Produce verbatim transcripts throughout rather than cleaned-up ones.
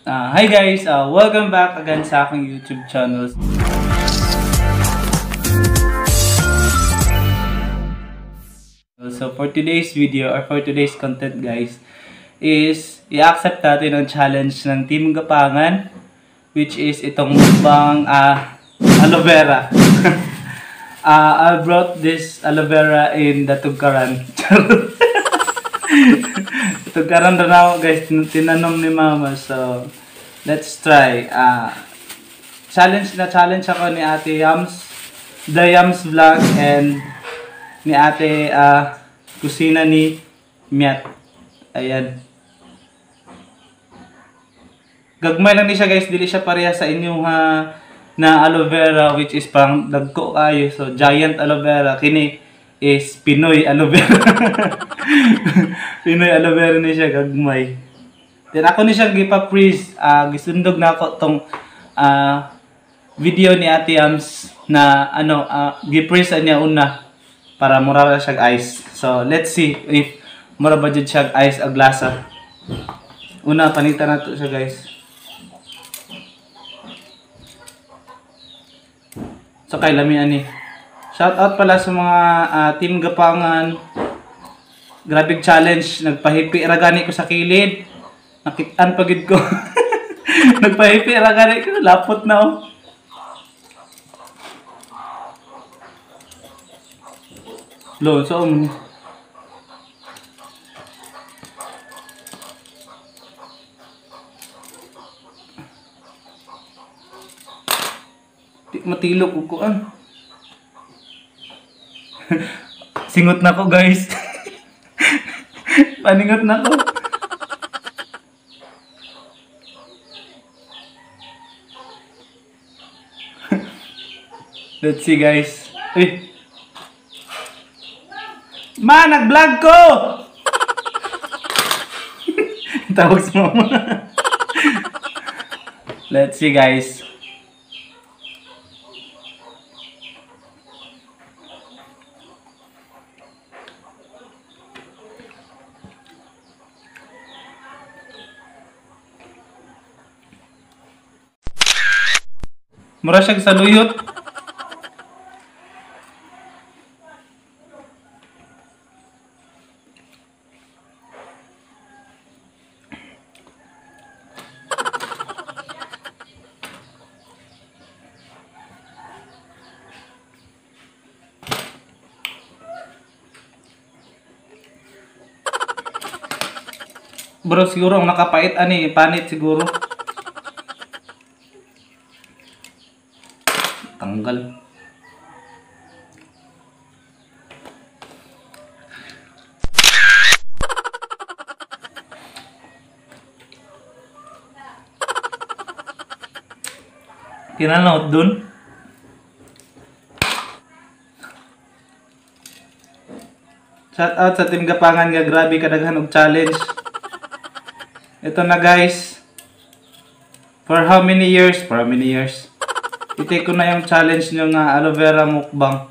Uh, hi guys, uh, welcome back again sa aking YouTube channel. So for today's video or for today's content guys is i-accept natin ang challenge ng Team Gapangan, which is itong mukbang uh, aloe vera. uh, I brought this aloe vera in the Tugkaran. Tugkaran na ako guys, tinanom ni mama, so let's try. Uh, challenge na challenge ako ni Ate Yams, The Yams Vlog, and ni Ate uh, Kusina ni Miat. Ayan. Gagmay lang ni siya guys, dili siya pareha sa inyong ha, na aloe vera, which is pang dagko kayo. So giant aloe vera, kini is Pinoy aloe vera. Pinoy aloe vera ni siya, gagmay. Then ako ni siya gipa-freeze. Uh, gisundog na ako tong uh, video ni Ate Yams na ano, uh, gi-freeze niya una para mura siya ice. So let's see if mura ba jud siya ice ag lasa. Una panitan nato siya guys. So kay lami ani. Shout out pala sa mga uh, Team Gapangan. Grabe challenge, nagpahipi ra gani ko sa kilid. Nakitaan pagid ko. Nagpahipi ra gani ko, lapot na oh. Lo, so um. Di matilok ko kuan. Singot na ko guys. Paningot na ko. Let's see guys. Eh. Ma, nag-vlog ko! Tawag sa mama. Let's see guys. Mura siya sa luyot. Bro, siguro ang nakapait ani, panit siguro. Tanggal. Kinanaot dun. Shout out sa Team Gapangan nga, grabe kadaghan og challenge. Ito na guys. For how many years? For how many years? I-take ko na yung challenge nyo nga aloe vera mukbang.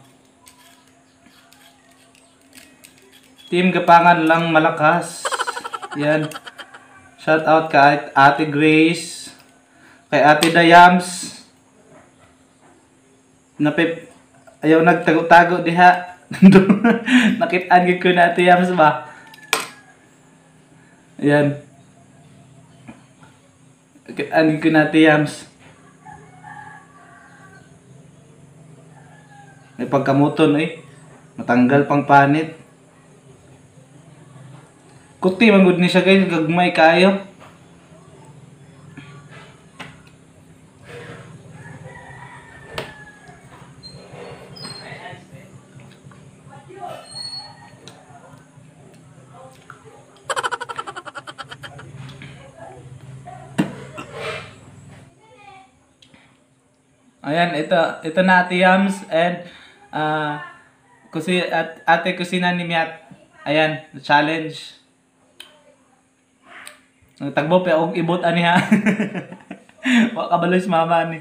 Team Gapangan lang malakas. Yan. Shout out kay Ate Grace, kay Ate Dayams. Napip ayaw nagtago-tago diha. Nakit-an gid ko na Ate Yams ba. Ayan. Nakit-an gid ko na Ate Yams. May pagkamuton eh. Matanggal pang panit. Kuti manggod ni siya guys, gagmay kayo. Ayan, ito ito na Ate Yams and uh, kusi at Ate Kusina ni Miat. Ayan, challenge. Nagtagbo pa og ibot ani ha. Wa kabaloy si mama ani.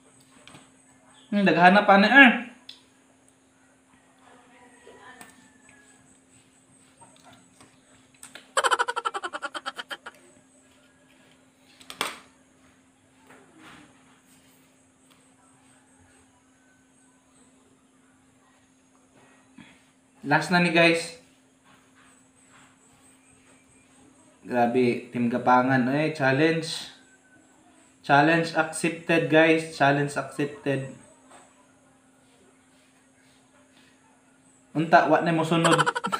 Hmm, daghanap pa na eh. Last na ni guys. Grabe, Team Gapangan. Eh, challenge. Challenge accepted guys. Challenge accepted. Unta, wa na mo sunod.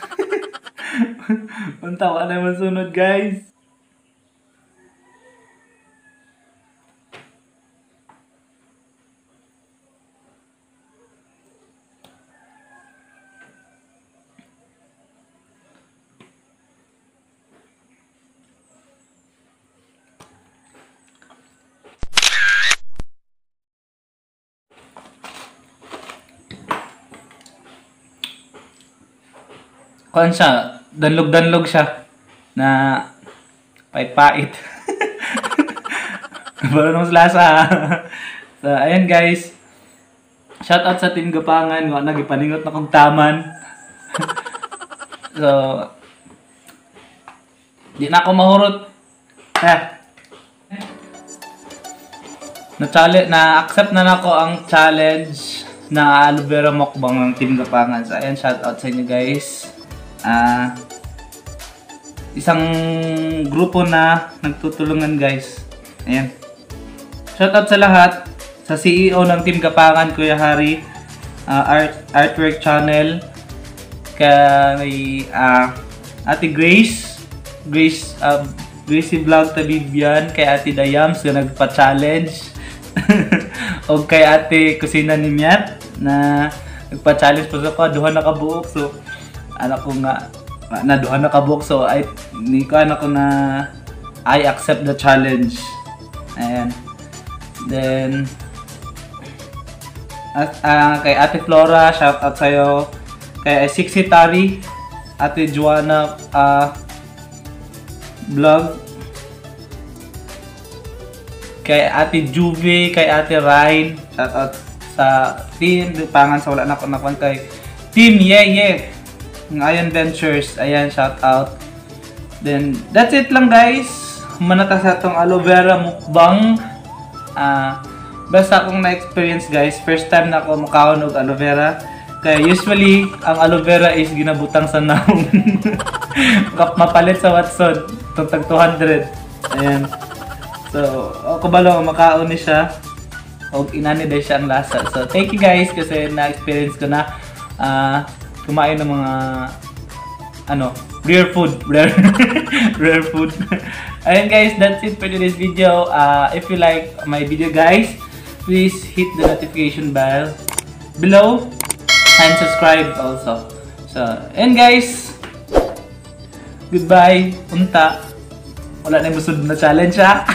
Unta, wa na mo sunod guys. Kuan siya, danlog-danlog siya na pait-pait. Baro nung lasa. So, ayan guys. Shout out sa Team Gapangan. Wa nagipaningot na kong taman. So, di na ako mahurot. Eh. Na-challenge, na-accept na nako ang challenge na aloe vera mukbang ng Team Gapangan. So, ayan, shout out sa inyo guys. Ah, uh, isang grupo na nagtutulungan guys. Ayan. Shoutout sa lahat. Sa C E O ng Team Gapangan, Kuya Hari, uh, Art, Artwork Channel, kay uh, Ate Grace, Grace, uh, Gracie Vlog Tabibian, kay Ate Dayams na nagpa-challenge, o kay Ate Kusina ni Miat na nagpa-challenge po sa ko, duha na kabuok. So, anak ko nga na duha na kabuok, so ay ni ko anak ko na I accept the challenge. Ayan. Then at uh, kay Ate Flora, shout out sa'yo. Kay Sixty Tari, Ate Joanna uh, vlog, kay Ate Juve, kay Ate Ryan, shout out sa Team Gapangan. Sa wala na ko nakuan kay Team Yeye Ngayon Ventures, ayan, shout out. Then, that's it lang guys. Manata sa itong aloe vera mukbang. Uh, basta akong na-experience guys. First time na ako makaon og aloe vera. Kaya usually, ang aloe vera is ginabutang sa naong. Mapalit sa Watson. Itong tag two hundred. Ayan. So, ako ba lang makaon ni siya. O inani dahil siya ang lasa. So, thank you guys kasi na-experience ko na. Uh, kumain ng mga ano, rare food, rare, rare food. Ayun guys, that's it for today's video. Uh, if you like my video guys, please hit the notification bell below and subscribe also. So, ayun guys, goodbye, punta. Wala na yung busod na challenge ha.